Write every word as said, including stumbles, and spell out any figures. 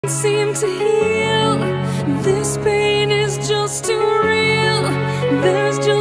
seem to heal. This pain is just too real. There's just